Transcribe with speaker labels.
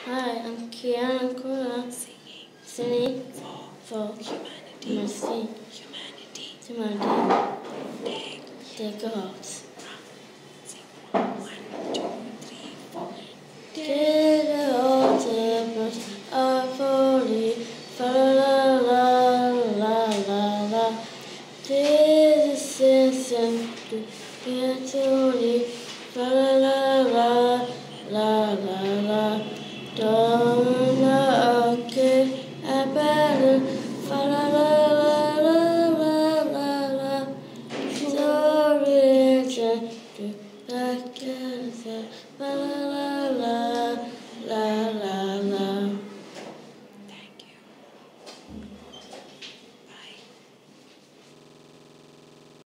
Speaker 1: Hi, I'm Keana Korah, singing for humanity. Take a heart. Get all the birds are falling, fa la la la la la. This is to get to fa la la la la la. Don't okay, I better fa la la la la la la la. So rich and to like